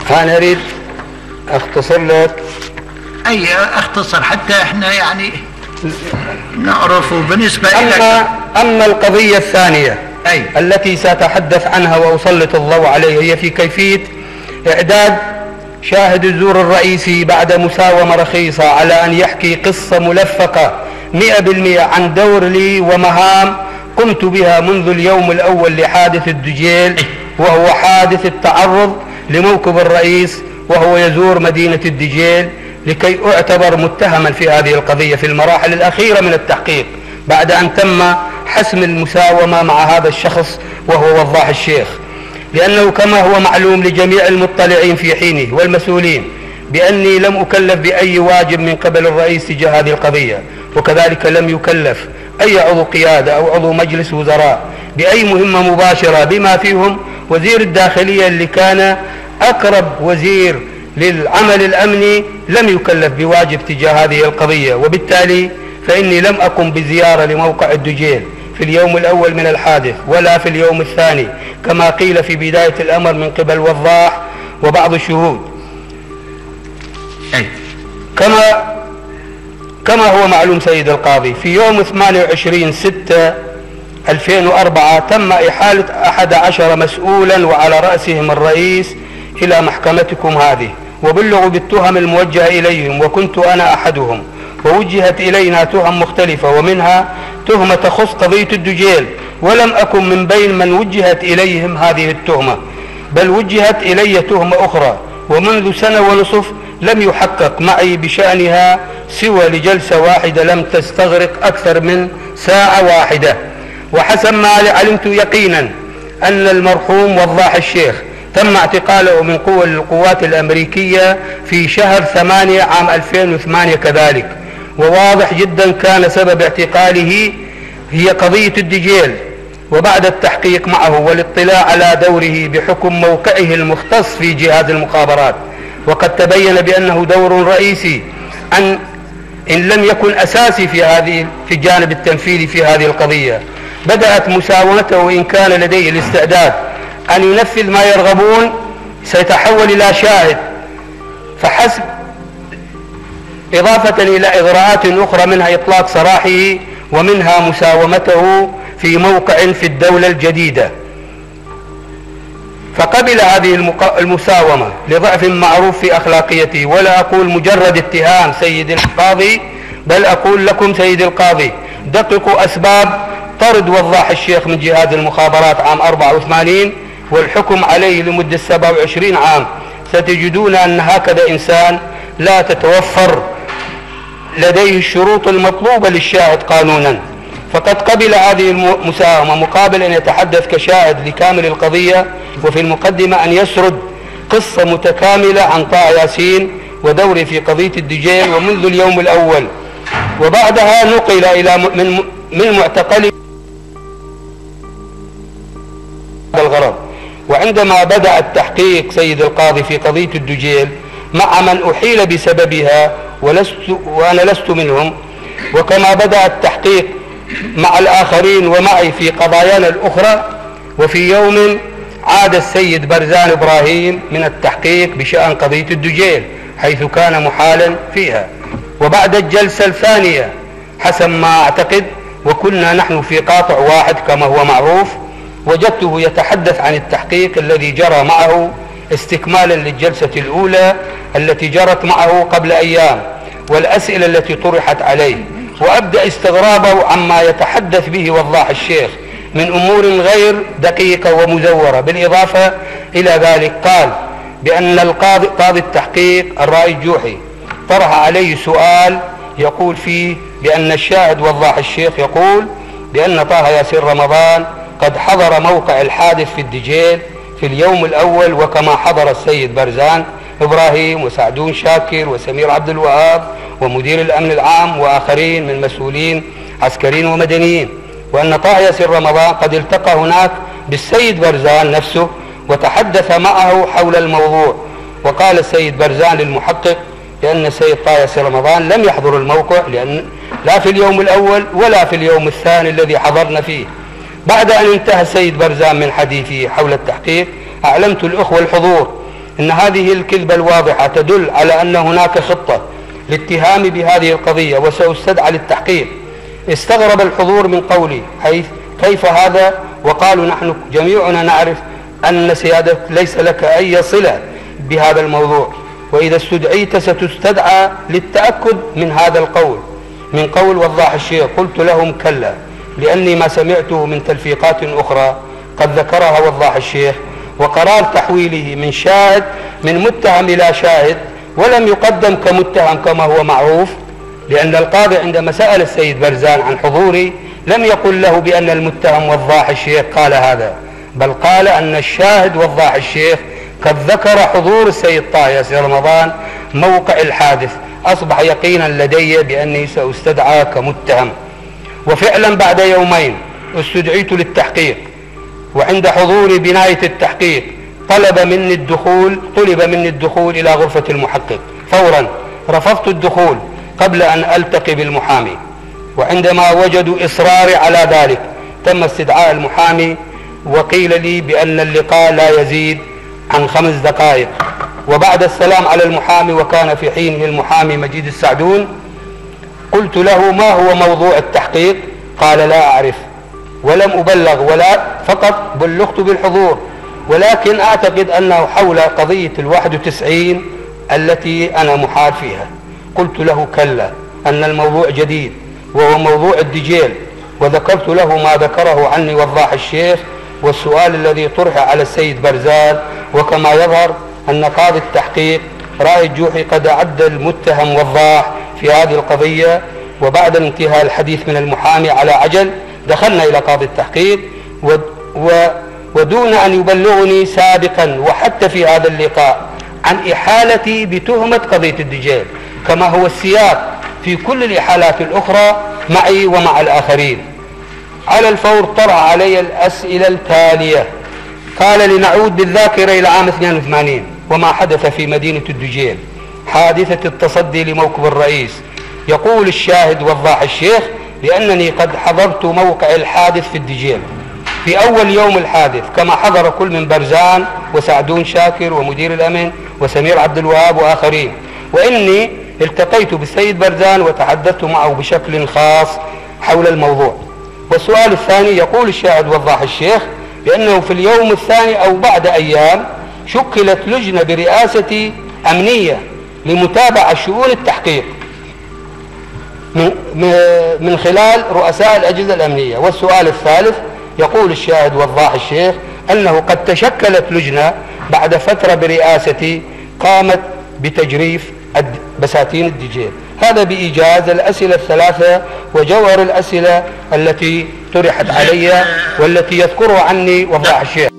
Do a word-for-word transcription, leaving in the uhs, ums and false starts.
أنا أريد أختصر لك. أي أختصر حتى إحنا يعني نعرف. بالنسبة أما, إلى أما القضية الثانية أي التي سأتحدث عنها وأسلط الضوء عليها هي في كيفية إعداد شاهد الزور الرئيسي بعد مساومة رخيصة على أن يحكي قصة ملفقة مئة بالمئة عن دور لي ومهام قمت بها منذ اليوم الأول لحادث الدجيل، وهو حادث التعرض لموكب الرئيس وهو يزور مدينة الدجيل لكي أعتبر متهما في هذه القضية في المراحل الأخيرة من التحقيق بعد أن تم حسم المساومة مع هذا الشخص وهو وضاح الشيخ، لأنه كما هو معلوم لجميع المطلعين في حينه والمسؤولين بأني لم أكلف بأي واجب من قبل الرئيس تجاه هذه القضية، وكذلك لم يكلف أي عضو قيادة أو عضو مجلس وزراء بأي مهمة مباشرة، بما فيهم وزير الداخلية اللي كان أقرب وزير للعمل الأمني لم يكلف بواجب تجاه هذه القضية. وبالتالي فإني لم أقم بزيارة لموقع الدجيل في اليوم الأول من الحادث ولا في اليوم الثاني كما قيل في بداية الأمر من قبل وضاح وبعض الشهود. كما كما هو معلوم سيد القاضي، في يوم ثمانية وعشرين ستة ألفين وأربعة تم إحالة أحد عشر مسؤولا وعلى رأسهم الرئيس إلى محكمتكم هذه، وبلغوا بالتهم الموجهة إليهم وكنت أنا أحدهم، ووجهت إلينا تهم مختلفة ومنها تهمة تخص قضية الدجيل، ولم أكن من بين من وجهت إليهم هذه التهمة، بل وجهت إلي تهمة أخرى، ومنذ سنة ونصف لم يحقق معي بشأنها سوى لجلسة واحدة لم تستغرق أكثر من ساعة واحدة. وحسب ما علمت يقينا أن المرحوم وضاح الشيخ تم اعتقاله من قوى القوات الأمريكية في شهر ثمانية عام ألفين وثمانية كذلك، وواضح جدا كان سبب اعتقاله هي قضية الدجيل. وبعد التحقيق معه والاطلاع على دوره بحكم موقعه المختص في جهاز المخابرات، وقد تبين بأنه دور رئيسي أن إن لم يكن أساسي في هذه في الجانب التنفيذي في هذه القضية، بدأت مساومته وإن كان لديه الاستعداد أن ينفذ ما يرغبون سيتحول إلى شاهد فحسب، إضافة إلى إغراءات أخرى منها إطلاق سراحه ومنها مساومته في موقع في الدولة الجديدة. فقبل هذه المساومة لضعف معروف في أخلاقيته، ولا أقول مجرد اتهام سيد القاضي، بل أقول لكم سيد القاضي دققوا أسباب طرد وضاح الشيخ من جهاز المخابرات عام أربعة وثمانين والحكم عليه لمدة سبعة وعشرين عام، ستجدون أن هكذا إنسان لا تتوفر لديه الشروط المطلوبة للشاهد قانونا. فقد قبل هذه المساومة مقابل أن يتحدث كشاهد لكامل القضية، وفي المقدمة أن يسرد قصة متكاملة عن طه ياسين ودوره في قضية الدجيل ومنذ اليوم الأول، وبعدها نقل إلى من من معتقله الغرض. وعندما بدأ التحقيق سيد القاضي في قضية الدجيل مع من أحيل بسببها ولست وأنا لست منهم، وكما بدأ التحقيق مع الآخرين ومعي في قضايانا الأخرى، وفي يوم عاد السيد برزان إبراهيم من التحقيق بشأن قضية الدجيل حيث كان محالا فيها. وبعد الجلسة الثانية حسب ما أعتقد وكنا نحن في قاطع واحد كما هو معروف، وجدته يتحدث عن التحقيق الذي جرى معه استكمالا للجلسة الأولى التي جرت معه قبل أيام والأسئلة التي طرحت عليه، وأبدأ استغرابه عما يتحدث به وضاح الشيخ من أمور غير دقيقة ومزورة. بالإضافة إلى ذلك قال بأن القاضي قاضي التحقيق الرائي الجوحي طرح عليه سؤال يقول فيه بأن الشاهد وضاح الشيخ يقول بأن طه ياسين رمضان قد حضر موقع الحادث في الدجيل في اليوم الأول، وكما حضر السيد برزان إبراهيم وسعدون شاكر وسمير عبد الوهاب ومدير الأمن العام وآخرين من مسؤولين عسكريين ومدنيين، وأن طه ياسين رمضان قد التقى هناك بالسيد برزان نفسه وتحدث معه حول الموضوع. وقال السيد برزان للمحقق بأن السيد طه ياسين رمضان لم يحضر الموقع لأن لا في اليوم الأول ولا في اليوم الثاني الذي حضرنا فيه. بعد أن انتهى السيد برزان من حديثه حول التحقيق أعلمت الأخوة الحضور إن هذه الكذبة الواضحة تدل على أن هناك خطة للاتهام بهذه القضية وسأستدعى للتحقيق. استغرب الحضور من قولي حيث كيف هذا، وقالوا نحن جميعنا نعرف أن سيادتك ليس لك أي صلة بهذا الموضوع، وإذا استدعيت ستستدعى للتأكد من هذا القول من قول وضاح الشيخ. قلت لهم كلا، لأني ما سمعته من تلفيقات أخرى قد ذكرها وضاح الشيخ، وقرار تحويله من شاهد من متهم إلى شاهد ولم يقدم كمتهم كما هو معروف، لأن القاضي عندما سأل السيد برزان عن حضوري لم يقل له بأن المتهم وضاح الشيخ قال هذا، بل قال أن الشاهد وضاح الشيخ قد ذكر حضور السيد طه ياسر رمضان موقع الحادث. أصبح يقينا لدي بأني سأستدعى كمتهم. وفعلا بعد يومين استدعيت للتحقيق، وعند حضوري بنهاية التحقيق طلب مني الدخول طلب مني الدخول إلى غرفة المحقق. فورا رفضت الدخول قبل أن ألتقي بالمحامي، وعندما وجدوا إصراري على ذلك تم استدعاء المحامي، وقيل لي بأن اللقاء لا يزيد عن خمس دقائق. وبعد السلام على المحامي، وكان في حينه المحامي مجيد السعدون، قلت له ما هو موضوع التحقيق؟ قال لا أعرف ولم أبلغ، ولا فقط بلغت بالحضور، ولكن أعتقد أنه حول قضية الواحد وتسعين التي أنا محال فيها. قلت له كلا، أن الموضوع جديد وهو موضوع الدجيل، وذكرت له ما ذكره عني وضاح الشيخ والسؤال الذي طرح على السيد برزان. وكما يظهر أن قاضي التحقيق رائد جوحي قد أعد المتهم وضاح في هذه القضية. وبعد انتهاء الحديث من المحامي على عجل دخلنا إلى قاضي التحقيق، و و ودون أن يبلغني سابقا وحتى في هذا اللقاء عن إحالتي بتهمة قضية الدجيل، كما هو السياق في كل الإحالات الأخرى معي ومع الآخرين. على الفور طرح علي الأسئلة التالية. قال لنعود بالذاكرة إلى عام اثنين وثمانين وما حدث في مدينة الدجيل، حادثة التصدي لموكب الرئيس. يقول الشاهد وضاح الشيخ لأنني قد حضرت موقع الحادث في الدجيل في أول يوم الحادث، كما حضر كل من برزان وسعدون شاكر ومدير الأمن وسمير عبد الوهاب وآخرين، وإني التقيت بالسيد برزان وتحدثت معه بشكل خاص حول الموضوع. والسؤال الثاني، يقول الشاهد وضاح الشيخ بأنه في اليوم الثاني أو بعد أيام شكلت لجنة برئاسة أمنية لمتابعة شؤون التحقيق من خلال رؤساء الأجهزة الأمنية. والسؤال الثالث، يقول الشاهد وضاح الشيخ أنه قد تشكلت لجنة بعد فترة برئاستي قامت بتجريف بساتين الدجيل. هذا بإيجاز الأسئلة الثلاثة وجوهر الأسئلة التي طرحت علي والتي يذكرها عني وضاح الشيخ.